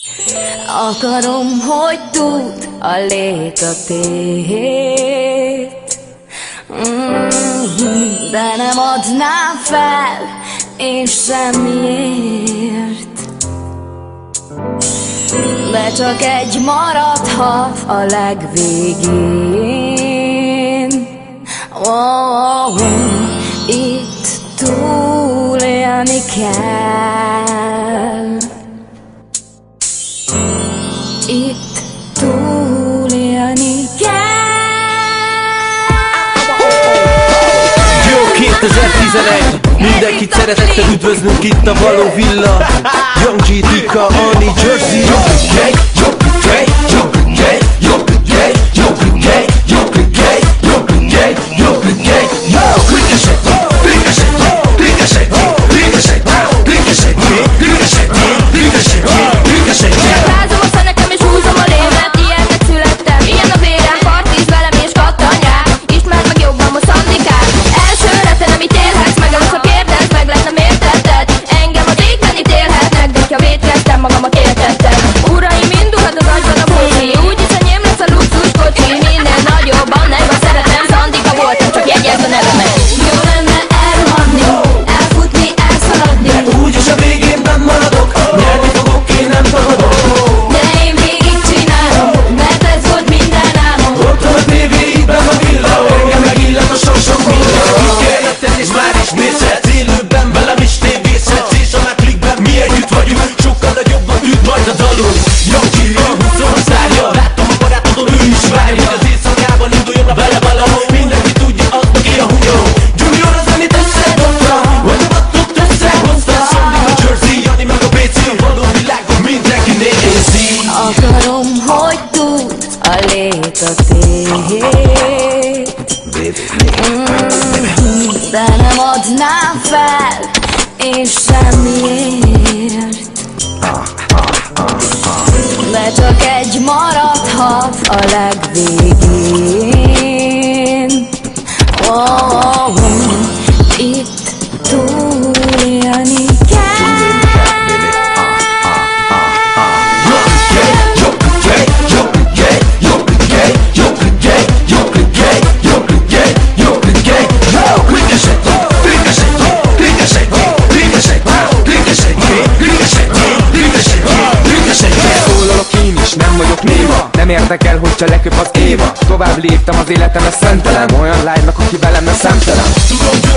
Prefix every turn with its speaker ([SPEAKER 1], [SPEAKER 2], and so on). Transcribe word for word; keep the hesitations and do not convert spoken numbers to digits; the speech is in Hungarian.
[SPEAKER 1] Akarom, hogy tud a lét a tét, mm, de nem adnám fel, és semmiért. De csak egy maradhat a legvégén. Oh, oh, itt túlélni kell. Itt túlélni kell.
[SPEAKER 2] Jó kétezer-tizenegy, mindenkit szeretettel üdvözlünk itt a Való Villa. Young G, Tika, Ani, Jersey. Jó Klikkesedjé, jó Klikkesedjé, jó Klikkesedjé, jó Klikkesedjé, jó Klikkesedjé, jó Klikkesedjé, jó Klikkesedjé, jó Klikkesedjé, jó Klikkesedjé, Klikkesedjé, Klikkesedjé, Klikkesedjé, Klikkesedjé, Klikkesedjé, Klikkesedjé, Klikkesedjé.
[SPEAKER 1] Rázom a fenekem és húzom a lémet, ilyennek születtem, ilyen a vérem, partiz velem és kattanyák. Ismerd meg jobban most Szandikát. Elsőre te nem ítélhetsz meg, először kérdezd meg, lett nem értetted. Engem az égben ítélhetnek, de ha vétkeztem, magamat értettem. Uraim, indulhat az agyban a bocsi, úgyis enyém lesz a luxus kocsi. Minél nagyobb, annál szeretem, Szandika voltam, csak jegyezd a nevemet. Jó lenne elrohanni, elfutni, elszaladni,
[SPEAKER 2] úgyis a végén benn maradok, nyerni fogok, én nem tagadok.
[SPEAKER 1] de én végig csinálom, mert ez volt minden álmom.
[SPEAKER 2] Ott van a tévéidben a villa, engem megillet a sorsom minden. Kikérletted és már is mészed, élőben velem is tévészed, és a már klikben mi együtt vagyunk, sokkal nagyobban üt majd a dalunk. Young G, húzom a szárja, láttam a barátodon, ő is várja, hogy az éjszakában induljon a vele valahol. Mindenki tudja, az neki a húnyó. Junior a zenét összedobta, vagy a battot összehozta. Szondi a Jersey, Jani meg a Béci, a való világon mindenki nézi.
[SPEAKER 1] Akarom, hogy tud a lét a tét, mm, de nem adnám fel, és semmiért. De csak egy maradhat a legvégén. Oh, oh, itt túlélni kell.
[SPEAKER 3] Nem vagyok néva, nem érdekel, hogyha leköp az Éva. Tovább léptem, az életem ez szentelem, olyan lánynak, aki velem nem szemtelen.
[SPEAKER 2] Tudom,